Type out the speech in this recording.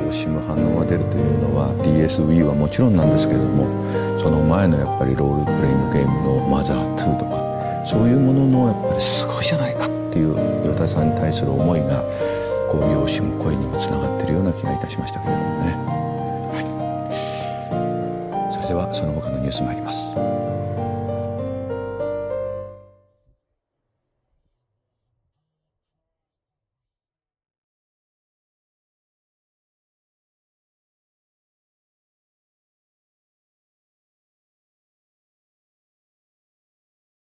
オシム反応が出るというのは DSWii はもちろんなんですけれども、その前のやっぱりロールプレイングゲームのマザー2とか、そういうもののやっぱりすごいじゃないかっていう岩田さんに対する思いがこういう惜しむ声にもつながっているような気がいたしましたけれどもね。はい、それではその他のニュース参ります。